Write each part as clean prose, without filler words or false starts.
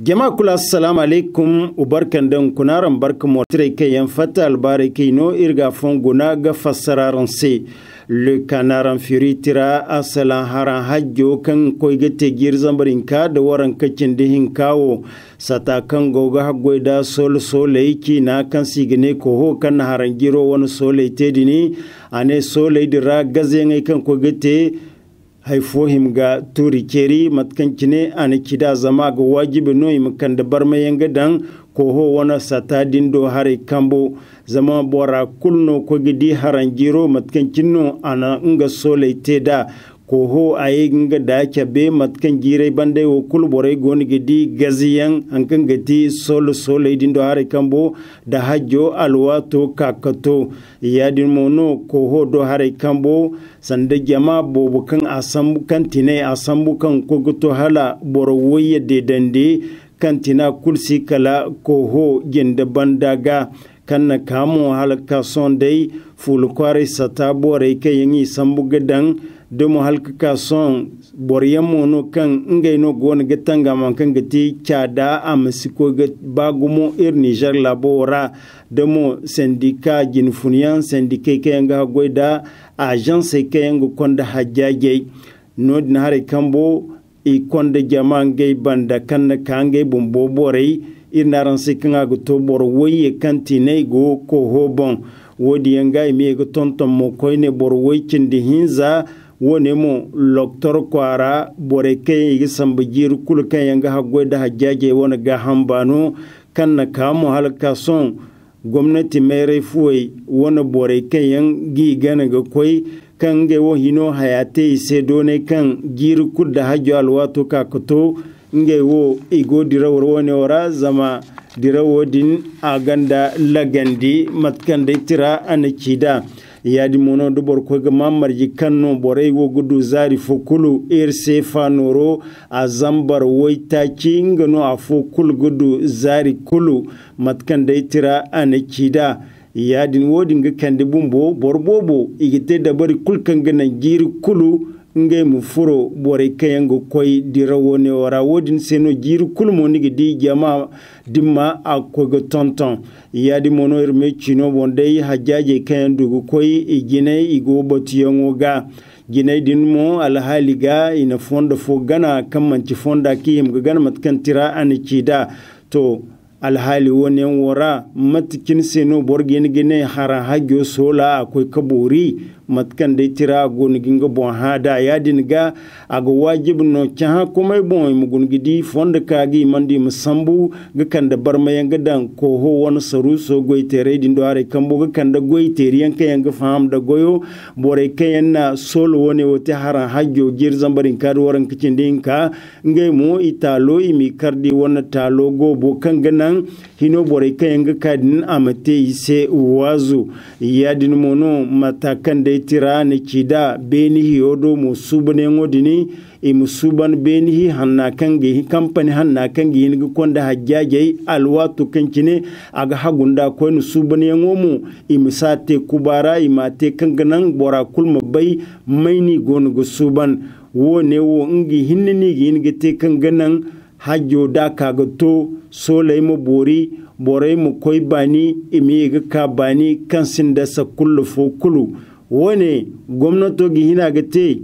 Jama'a kula assalamu alaikum ubarkan dan kunaran barkan motire kai yan fata albare kai no irga fonguna ga fassararan se le kanaran firitira asalan haran hajjo kan koygete girzambarin ka da waran kacin dihin kawo sata kan goga haggoida sol soleiki na kan sigine ko ho kan haran giro wani solei tedini ane solei dira gaze ngai kan koygete haifohim ga turi keri matkancine ana kida zama ga wajibi no imkan da barmayan gadan koho wana sata dindo hare kambo zama bora kulno ko gidi haranjiro matkancino ana nga sole teda koho ayi nga da be matkan jire bande wo kul bore gon gidi gaziyan ankan gati sole dindo hare kambo da hajjo alwato kakato yadin mono koho do hare kambo sanda jama bobu kan asambu kan tine asambu kan kogoto hala boro woye de dande kan tina kulsi kala koho gende bandaga kanna kamo halka sondai fulkware sata bore ke yangi sambu gadan domo halka ka son boryamo no kan ngai no gon gatanga man kan gati chada amsiko bagumo Niger labora domo sindika jinfuniyan sindike ke yanga goida agence ke yanga konda hajjaje no din hare kambo i konda jamangay banda kanna kangay bumbo borey irnaran sikanga go to bor woye kantine go ko hobon wodi yanga mi go tonton mo koyne bor woykindi hinza wonemo loktor kwara bore kay yi sambajir kul kay yanga haggoda hajjaje wona ga hambano kanna kamo halka son gwamnati mere fuwai wona bore kay yangi gana ga koy kan ge wo hino hayate se done kan giru kudda hajjo alwato kakoto nge wo igo dirawor woni ora zama dirawo din aganda lagandi matkan de tira anakida yadi mono do bor ko ga mamarji kanno boray wo gudu zari fokulu erse fanoro azambar woyta kingano afokul gudu zari kulu matkan de tira anakida yadin wodin ga kande bumbo borbobo igite da bari kulkan gana jiri kulu ngai mu furo bore kayango koy dirawo ne wara wodin seno jiri kulu mo nigi di jama dimma akogo tonton yadi mono irme chino bonde hajaje kayandu koy igine igo botiyango ga ginay din mo alhaliga ina fonda fo gana kammanci fonda kiyim ga gana matkantira anikida to alhali wani wara matikin seno borgin gine hara hagyo sola akwai kabori matkan da tira gonigin ga bon hada ya dinga aga wajib no kya kuma bon mugun gidi fonda kagi mandi musambu ga kanda barmayan gadan ko ho wani saru so goitere din do are kambo ga kanda goitere yanka yanga faham da goyo bore kayan na solo woni wote hara hagyo girzan barin kadu waran kicin dinka ngai mo italo imi kardi wona talo go bo kan ganan hino bore kayan ga kadin amate ise wazu yadin mono matakan da tira ne kida benihi yodo musubane ngodini e musuban benihi hanna kange company hanna kange ni konda hajjaje alwatu kankine aga hagunda ko no subane ngomu e misate kubara e mate kanganan bora kulma bai maini gonu go suban wone wo ngi hinnini gi ngi te kanganan hajjo da kaga to solai mo bori borai mo koy bani imi ga ka bani kansin da sa kullu fo kullu wone gwamnato gi hina ga te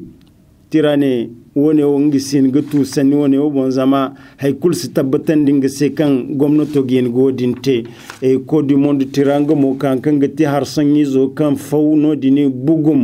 tirane wone o ngi sin ga tu sani wone o bon zama hay kul si tabbatan dinga se kan gwamnato gi ngo dinte e ko du monde tiranga mo kan kan ga te har sanyi zo kan fawno dini bugum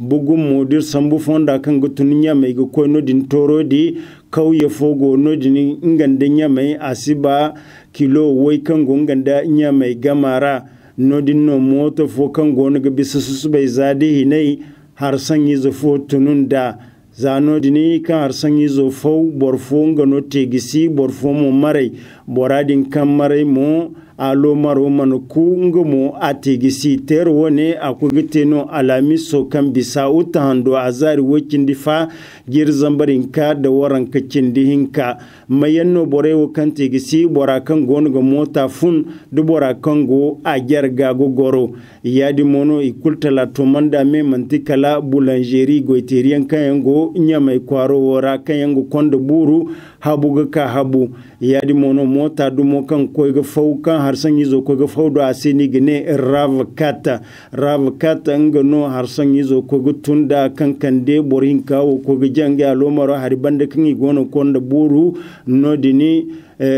mo dir sambu fonda kan ga tunya mai ga ko no din toro di kauye fogo no dini ngande nya mai asiba kilo wai kan gonganda nya mai gamara nodin no moto fo kan gona ga bisa su bai zade hinai har sanyi zo fo tunun da zano dini kan har sanyi zo fo borfo ngano tegisi borfo mo mare boradin kan mare mo alo maro man ku ngumo atigisi ter wone akugite no alami so kan bisa utahando azari wokin difa gir zambarin ka da waran kacin dihinka mayanno borewo kan tigisi bora kan gonga mota fun du bora kan go a gerga gogoro yadi mono ikultala to manda me mantikala boulangerie goiterian kayango nyamai kwaro wora kayango kondo buru habu ka habu yadi mono mota dumo kan koyga fauka harsan yizo koyga fawdo aseni gene ravkata ngano harsan yizo koyga tunda kan kande borin kawo koyga jange alomaro haribande kan igono kondo buru nodini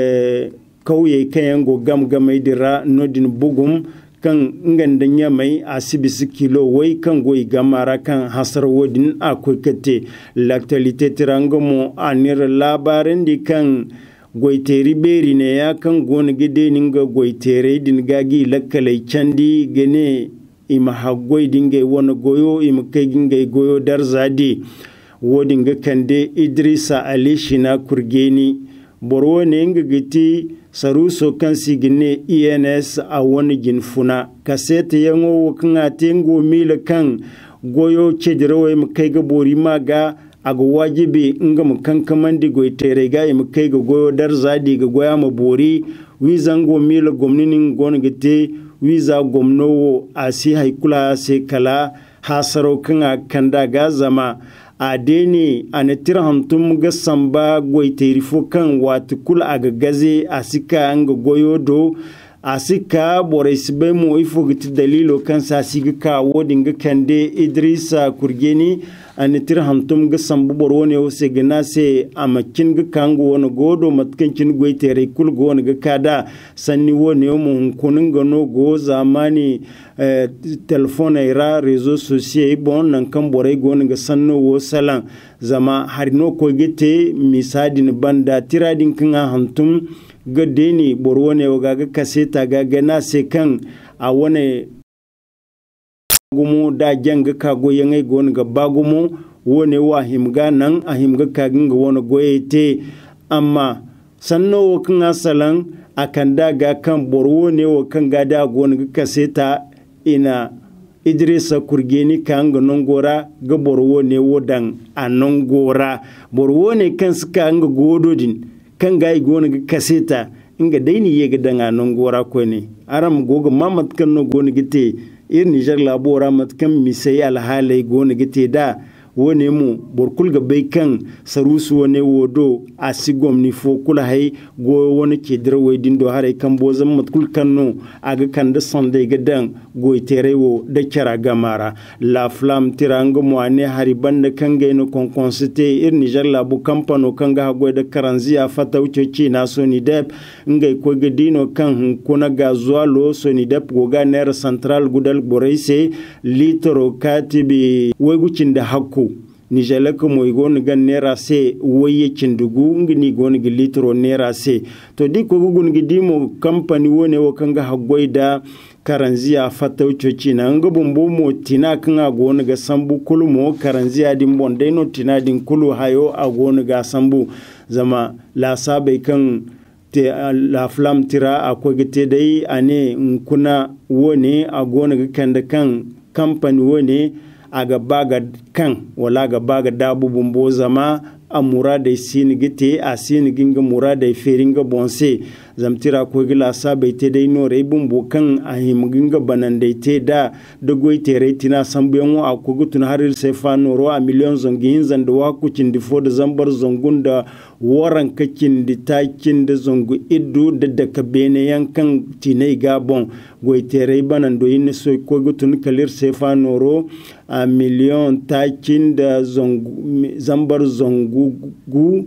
kauye kayango gamgamai dira nodin bugum kan nganda nyamai asibisi kilo wai kan goyi gamara kan hasar wodin akwai kate l'actualité tirangomo anir labarin di kan goiteri beri ne ya kan gona gide ninga goitere din gagi lakkalai candi gene ima hagoi dinga wona goyo ima kai ginga goyo darzadi wodin ga kande Idrissa Ali Shina kurgeni borwo ne ngagiti saruso kan sigine ENS a wani ginfuna kasete yango wakanga tengo mila kan goyo cedirawe makai ga bori maga aga wajibi nga mukan kamandi goitere ga makai ga goyo darzadi ga goya ma bori wizango mila gomninin gon gite wiza gomnowo asi haikula se kala hasaro kan kanda ga zama adeni anatir hantum ga samba goiteri fo kan watukul aga gaze asika anga goyodo asika boraisbe mo ifo giti dalilo kan sasiga ka wodinga kande Idrissa kurgeni anatir hantum ga sambu borwone o se gana se amakin ga kango wona godo matkancin goitere kul go wona ga kada sanni wone mo kunin ga no go zamani telefone ira réseaux sociaux bon nan kan borai go ga sanno wo salan zama harino ko gite misadin banda tiradin kan hantum ga deni borwone o ga kaseta ga gana se kan a wone gumu da janga ka goyengai gon ga bagumu wone wa himga nan a himga ka ginga wona goyete amma sanno wo kan asalan akan daga kan borwone wo kan ga da gon ga kaseta ina Idrissa kurgeni kan ga nongora ga borwone wodan a nongora borwone kan suka nga gododin kan ga gon ga kaseta inga daini ye ga danga nongora ko ne aram goga mamat kan no gon gite Niger labora matkan misai alhalai gona gite da wone mu borkul ga bai kan sarusu wone wodo asigom ni fo kula hay go woni ke dirwe dindo hare kan bozan matkul kanno aga kan da sonde ga dan go terewo da kira gamara la flam tiranga mo ane hari banda kan ga no kon consité Niger labu kampano kan ga go da karanziya fata wuce na so ni dep ngai ko ga dino kan kuna ga zualo so ni dep go ga ner central gudal boreise litro katibi wegucin da hakku Nijala ko moy gon gan nera se woye cindugu ngini gon gi litro nera se to di ko gon gi dimo company wone wo kanga hagoida karanziya fataw coci na nga bombo mo tina kanga gon ga sambu kulu mo karanziya dim bonde no tina din kulu hayo a gon ga sambu zama la sabe kan te la flam tira akwai gite dai ane kuna wone a gon ga kanda kan company wone aga baga kan wala ga baga dabu bumbo zama a murada sin gite a sin ginga murada feringa bonse zamtira ko gila sabai te dai no re bumbo kan a him ginga banande te da dogoi te re tina sambuyan wa ko gutun harir sai fa no a million zongin zanda wa ku cindi fo da zambar zongunda waran kakin di takin da zongu iddu da daga bene yankan tinai gabon goitere banan do yin so ko gutun kalir sai fa no a million takin da zambar zongu gu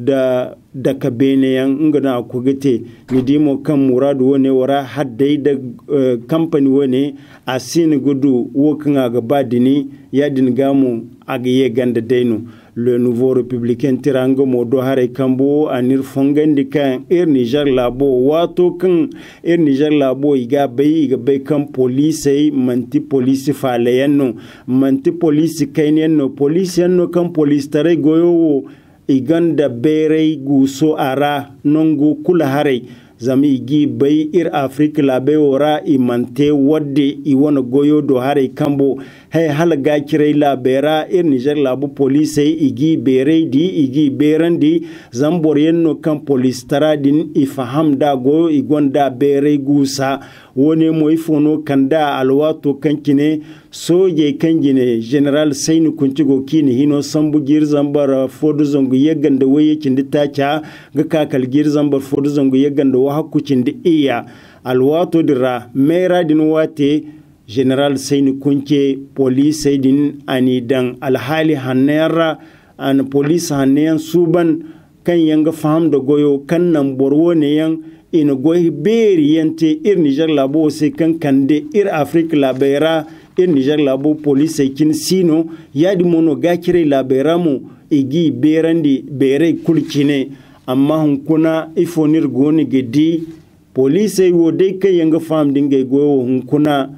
da daga bene yan ngana ko gite ni dimo kan muradu wone wara haddai da company wone a sin gudu wokan ga badini yadin gamu aga ye ganda dainu le nouveau républicain tirango modo hare kambo anir fongandi kan Niger labo wato kan Niger labo iga bay kan police manti police falayanno manti police kainenno police yanno kan police tare goyo iganda bere guso ara nongo kula hare zami igi bai Afrika labe wora imante wadde i wana goyo do hare kambo hay halga kirei labera Niger labu police igi bereidi igi berandi zambor yenno kan police taradin ifaham da go igonda bere gusa wone mo ifono kanda alwato kankine soje kanjine general Sainu Kuntigo kini hino sambu gir zambar fodu zongu yeganda waye kindi tacha ga kakal gir zambar fodu zongu yeganda wa hakku kindi iya alwato dira mera din wate general Sainu Kunke police din ani dan alhali hanera an police hanen suban kan yanga faham da goyo kan nan borwo ne yan ina goyi beri yante Niger labo se kan kande Afrika labera Niger labo police kin sino yadi mono gakire labera mu igi berandi bere kulkine amma hunkuna ifonir goni gedi police wo dai kai yanga fam dinga goyo hunkuna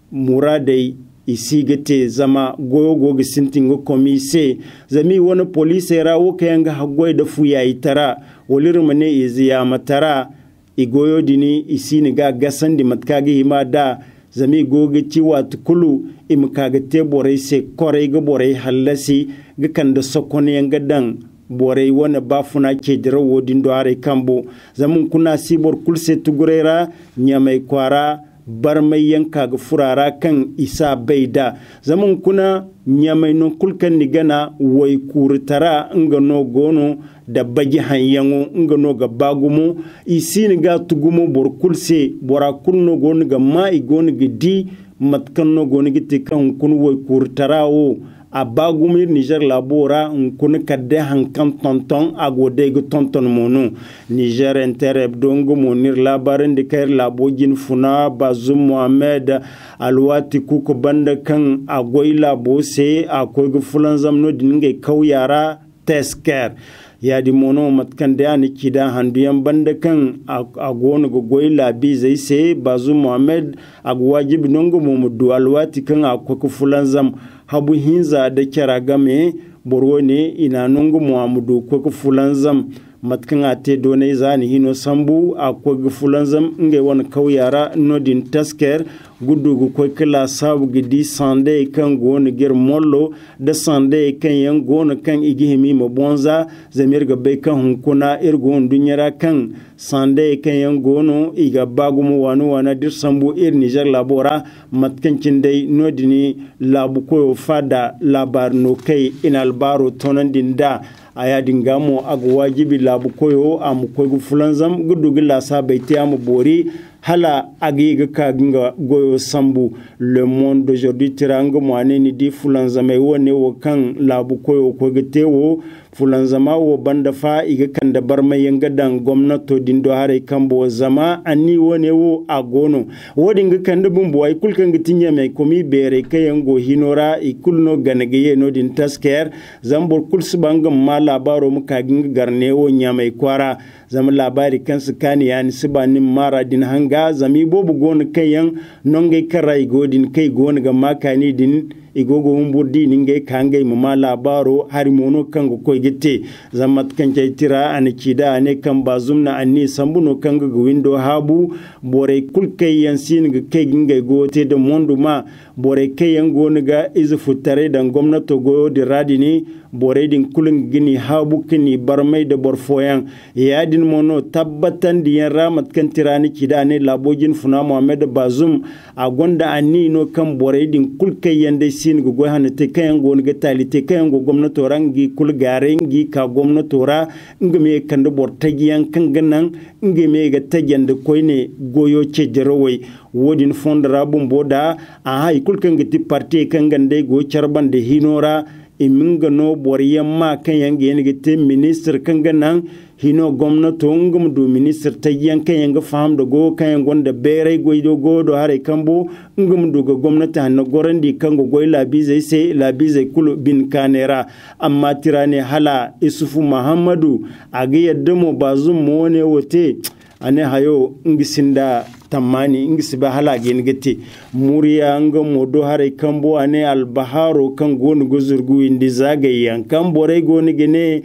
muradai isigete zama goyo gogi sintingo komise zami wani police rawo kayanga hagwai da fuya itara walirmane iziya matara igoyo dini isini ga gasandi matkagi hima da zami gogi ciwa tukulu imkaga te borai se korai ga borai halasi ga kanda sokone yanga dan borai wani bafuna ke jira wodin do hare kambo zamun kuna sibor kulse tugurera nyamai kwara bar mai yanka ga furara kan isa baida zaman kuna nyamai non kulkan ni gana wai kurtara nga no gono da bagi hanyango nga no ga bagumo isini ga tugumo bor kulse bora kunno gono ga mai gono ga di matkan no gono ga te kan kun wai kurtara wo a bagumir Niger labora kun kadde hankan tonton agode go tonton mono Niger intereb dongo monir labarin de kair labogin funa Bazum Mohamed alwati kuko banda kan agoy labo se akoy go fulan zamno dinge kawyara tesker yadi mono matkan de ani kida handiyan banda kan agono go goy labi zai se Bazum Mohamed agwajib nongo momudu alwati kan akoy fulan zam habu hinza da kira game borwo ne ina nungu muhammadu ko fulanzam matkan ate done zani hino sambu akwai fulanzam nge wani kawyara nodin tasker gudugu ko kala sabu gidi sande kan gona gir mollo da sande kan yan gona kan igihimi mabonza zamir ga bai kan hunkuna irgon dunyara kan sande kan yan gono iga bagumu wanu wana dir sambu Niger labora matkancin dai nodini labu ko fada labar no kai inalbaro tonandin da aya dingamo agu wajibi labu koyo am koy fulanzam gudugu la sabayti am bori hala agiga kaginga goyo sambu Le Monde d'aujourd'hui tiranga moane ni di fulanzama wone wo kan labu koyo ko getewo fulanzama wo banda fa iga kanda barma yanga dan gwamnato dindo hare kambo zama ani wone wo agono wodi nga kanda bumbo ay kulkan gitinya me komi bere kayango hinora ikulno ganageye no din tasker zambor kulsbanga ma labaro mu kaginga garnewo nyamai kwara zama labari kansu kani yani sibanin mara din hanga zami bobu gona kayan nonge karai godin kai gona ga makani din igogo humburdi ninge kangai mama labaro hari mono kango koy gitte zamat kanjay tira anikida ane kan bazumna anni sambuno kango windo habu bore kulkay yansin ga kai ginga gote de mondu ma bore kayan goniga izu futare dan gwamnato goyo di radini bore din kulun gini habu kini barmai da borfoyan yadin mono tabbatan diyan ramat kan tirani kida ne labojin funa Muhammad Bazum a gonda anni no kan bore din kulkay yande sin go hana te kayan goniga tali te kayan go gwamnato rangi kul garengi ka gwamnato ra ngame kan da bor tagiyan kan ganan ngame ga tagende koyne goyo ce jerowe wodin fondra bumboda a hay kulkan giti parti kan gande go charban de hinora iminga no boriyamma kan yange yengite minister kan ganan hino gwamnato ngum do minister tagiyan kan yanga faham da go kan gonda bere goido godo hare kambo ngum do go gwamnati hanno gorandi kan go goy labize se labize kulu bin kanera amma tirane hala isufu muhammadu agi yadda mo bazum mo ne wote ane hayo ngisinda tamani ngisiba hala gengete muriya nga modo hare kambo ane albaharo kan gonu gozurgu indi zagayan kan bore goni gene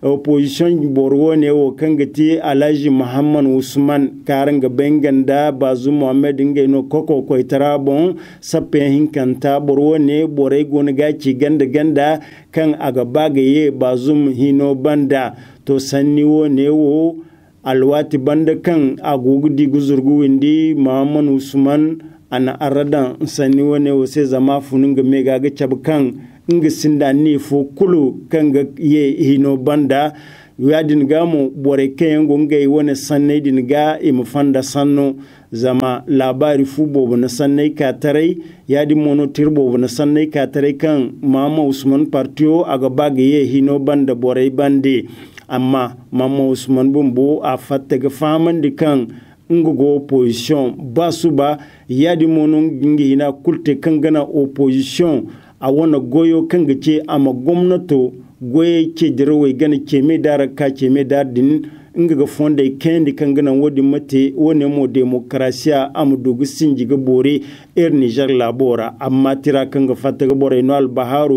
opposition borwo ne wo kangati Alhaji Muhammad Usman karanga benganda Bazu Muhammad ngeno koko koitara bon sappe hinkanta borwo ne borai gonga ci ganda kan aga bagaye Bazum hino banda to sanni wo ne wo alwati banda kan agugudi guzurgu windi Muhammad Usman ana aradan sanni wo ne wo se zama fununga mega ga cabkan inga sinda ni fo kulu kanga ye hino banda yadin gamu bore kayan gongai wani sannai din ga imfanda sanno zama labari fu bobo na sannai ka tarai yadin mono tirbo na sannai ka tarai kan Mama Usman partiyo aga baga ye hino banda bore bande amma Mama Usman bumbo a fatta ga faman di kan ngugo opposition basuba yadin mono ngi hina kulte kan gana opposition a wana goyo kan gace ama gwamnato goye ke dirwe gana keme dara ka keme dar din inga ga fonda kendi kan gana wodi mate wone mo demokrasiya am dogu sinji ga bore Niger labora amma tira kan ga fatta ga bore no al baharu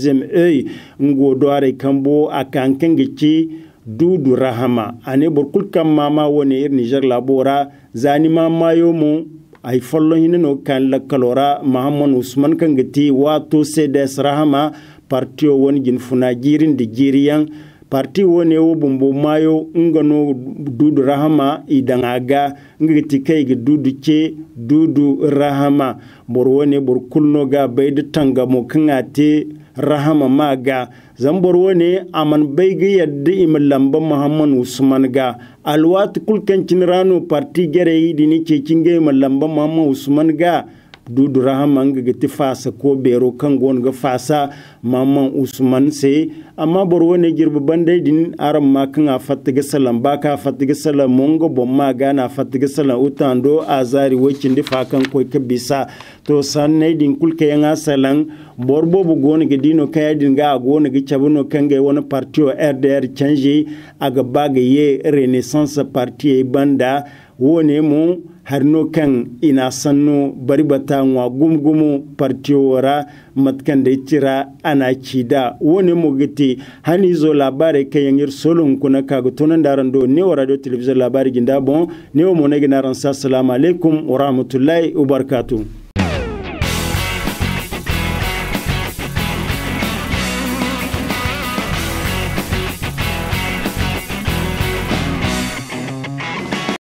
3e ngo doare kambo akan kan gace dudu rahama ane burkul kam mama wone Niger labora zani mama yo mu ay follo hinno kan la kalora Muhammad Usman kan gati wato CDS rahama parti woni gin funa jirin de jiriyan parti woni wo bumbo mayo ngano dudu rahama idanga ngati kay ga dudu ce dudu rahama bor woni bor kulno ga bayde tanga mo kangate rahama maga zambor woni aman bayga yadda imlamba Muhammad Usman ga alwat kulkan cinrano parti gere dini ce cinge malamba Muhammad Usman ga dudu rahama ngati fasa ko bero kan gon ga fasa Muhammad Usman se amma bor woni girba bandai din aram ma kan a fatiga salam baka fatiga salam mongo bomma ga na fatiga salam utando azari wakin difa kan ko kabisa to sanne din kulke yanga salan borbo bu gona ga dino kaya din ga gona ga chabuno kan ga wani partio RDR change aga baga ye renaissance parti banda wone mu harno kan ina sanno baribata wa gumgumu partio wara matkan da tira ana cida wone mu gite hani zo labare kayangir solon kuna kaga tonan darando ne wa radio television labari ginda bon ne mo ne gina ran assalamu alaikum wa rahmatullahi wa barakatuh.